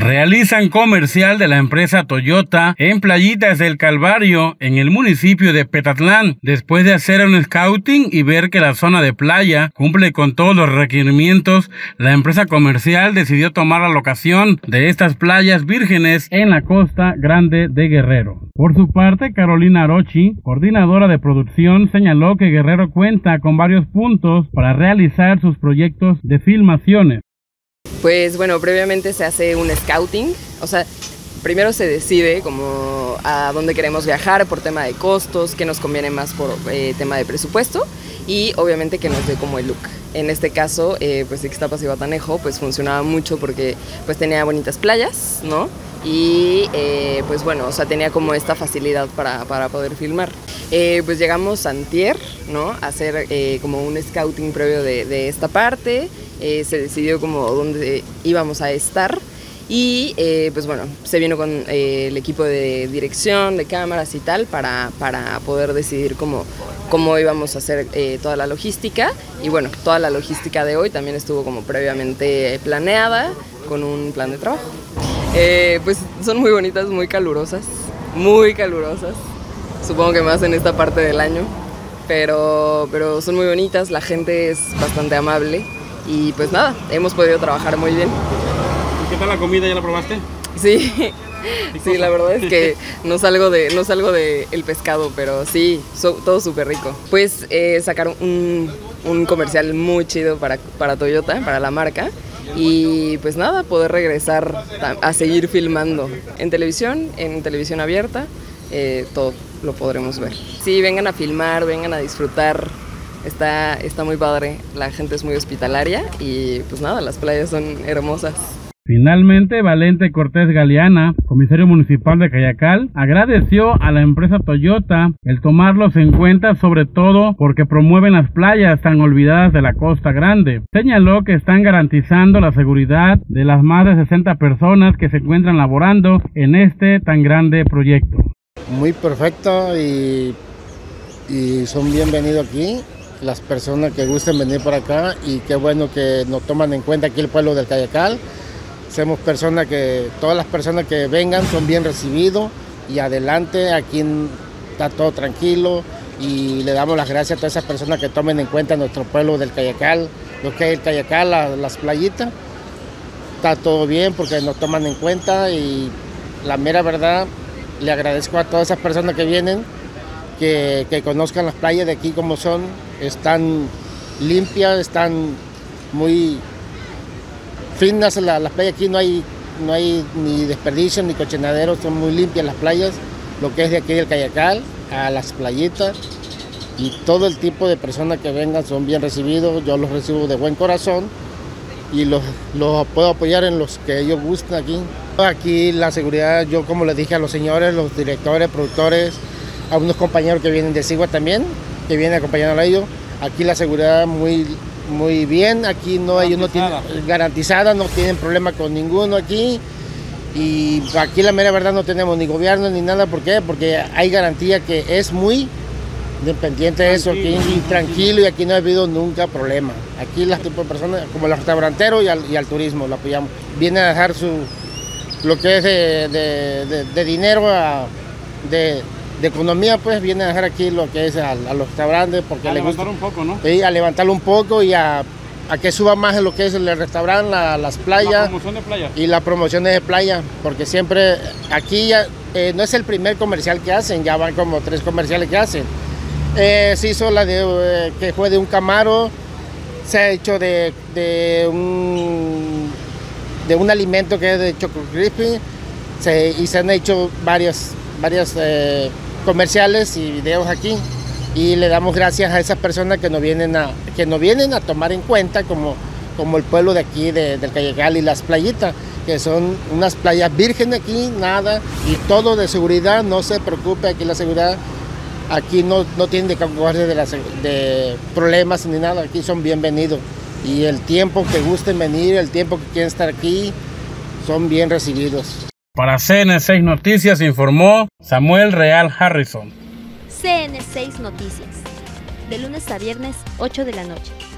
Realizan comercial de la empresa Toyota en Playitas del Calvario, en el municipio de Petatlán. Después de hacer un scouting y ver que la zona de playa cumple con todos los requerimientos, la empresa comercial decidió tomar la locación de estas playas vírgenes en la Costa Grande de Guerrero. Por su parte, Carolina Arochi, coordinadora de producción, señaló que Guerrero cuenta con varios puntos para realizar sus proyectos de filmaciones. Pues bueno, previamente se hace un scouting, o sea, primero se decide como a dónde queremos viajar por tema de costos, qué nos conviene más por tema de presupuesto y obviamente que nos dé como el look. En este caso, pues Ixtapas y Guatanejo pues funcionaba mucho porque pues tenía bonitas playas, ¿no? Y pues bueno, o sea, tenía como esta facilidad para poder filmar. Pues llegamos antier, ¿no? A hacer como un scouting previo de esta parte. Se decidió como dónde íbamos a estar y pues bueno, se vino con el equipo de dirección, de cámaras y tal para poder decidir cómo íbamos a hacer toda la logística. Y bueno, toda la logística de hoy también estuvo como previamente planeada con un plan de trabajo. Pues son muy bonitas, muy calurosas, supongo que más en esta parte del año, pero son muy bonitas, la gente es bastante amable. Y pues nada, hemos podido trabajar muy bien. ¿Qué tal la comida? ¿Ya la probaste? Sí, sí, la verdad es que no salgo de el pescado, pero sí, todo súper rico. Pues sacaron un comercial muy chido para Toyota, para la marca. Y pues nada, poder regresar a seguir filmando en televisión abierta, todo lo podremos ver. Sí, vengan a filmar, vengan a disfrutar. Está muy padre, la gente es muy hospitalaria y pues nada, las playas son hermosas. Finalmente, Valente Cortés Galeana, comisario municipal de Cayacal, agradeció a la empresa Toyota el tomarlos en cuenta, sobre todo porque promueven las playas tan olvidadas de la Costa Grande. Señaló que están garantizando la seguridad de las más de 60 personas que se encuentran laborando en este tan grande proyecto. Muy perfecto y son bienvenidos aquí. Las personas que gusten venir por acá y qué bueno que nos toman en cuenta aquí el pueblo del Cayacal. Somos personas que, todas las personas que vengan son bien recibidos y adelante, aquí está todo tranquilo y le damos las gracias a todas esas personas que tomen en cuenta nuestro pueblo del Cayacal, lo que es el Cayacal, las playitas. Está todo bien porque nos toman en cuenta y la mera verdad, le agradezco a todas esas personas que vienen, que conozcan las playas de aquí como son, están limpias, están muy finas, las playas aquí no hay ni desperdicio ni cochinaderos, son muy limpias las playas, lo que es de aquí del Cayacal, a las playitas, y todo el tipo de personas que vengan son bien recibidos, yo los recibo de buen corazón y los puedo apoyar en los que ellos gusten aquí. Aquí la seguridad, yo como les dije a los señores, los directores, productores, a unos compañeros que vienen de Sigua también, que vienen acompañando a ellos. Aquí la seguridad muy bien, aquí ellos no tienen garantizada, no tienen problema con ninguno aquí. Y aquí la mera verdad no tenemos ni gobierno ni nada, ¿por qué? Porque hay garantía que es muy independiente de eso, aquí y tranquilo y aquí no ha habido nunca problema. Aquí las tipo de personas, como los restauranteros y al turismo, lo apoyamos. Vienen a dejar lo que es de dinero, de economía, pues viene a dejar aquí lo que es a los restaurantes porque a levantar un poco, ¿no? Sí, a levantarlo un poco y a que suba más en lo que es el restaurante, las playas. La promoción de playa. Y la promoción de playa, porque siempre aquí ya no es el primer comercial que hacen, ya van como 3 comerciales que hacen. Se hizo la que fue de un Camaro, se ha hecho de un alimento que es de Choco Crispy, y se han hecho varias comerciales y videos aquí y le damos gracias a esas personas que nos vienen a tomar en cuenta como el pueblo de aquí del Cayacal y las playitas, que son unas playas vírgenes aquí, nada, y todo de seguridad, no se preocupe, aquí la seguridad, aquí no tienen de preocuparse de problemas ni nada, aquí son bienvenidos y el tiempo que gusten venir, el tiempo que quieren estar aquí, son bien recibidos. Para CN6 Noticias informó Samuel Real Harrison. CN6 Noticias, de lunes a viernes, 8 de la noche.